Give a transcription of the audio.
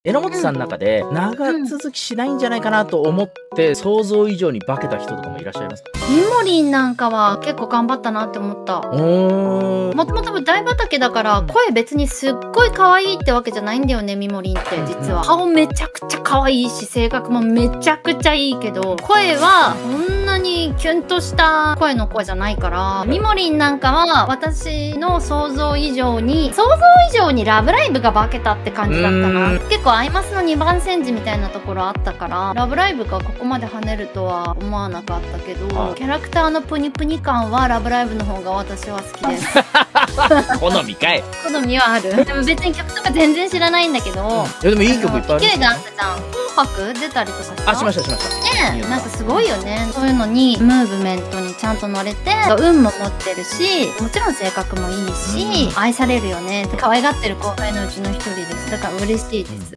榎本さんの中で長続きしないんじゃないかなと思って想像以上に化けた人とかもいらっしゃいますか？ みもりんなんかは結構頑張ったなって思った。もともと大畑だから声別にすっごい可愛いってわけじゃないんだよね、みもりんって実は。顔めちゃくちゃ可愛いし、性格もめちゃくちゃいいけど、声はこんなにキュンとした声の子じゃないから、みもりんなんかは私の想像以上にラブライブが化けたって感じだったな。結構アイマスの2番煎じみたいなところあったから、ラブライブがここまで跳ねるとは思わなかったけど、キャラクターのプニプニ感はラブライブの方が私は好きです。 好みかい。 好みはある。でも別に曲とか全然知らないんだけど、 いやでもいい曲いっぱいある。 綺麗があったじゃん。紅白出たりとかした。 しましたね。なんかすごいよね。そういうのにムーブメントにちゃんと乗れて、運も持ってるし、もちろん性格もいいし、愛されるよね。可愛がってる後輩のうちの一人です。だから嬉しいです。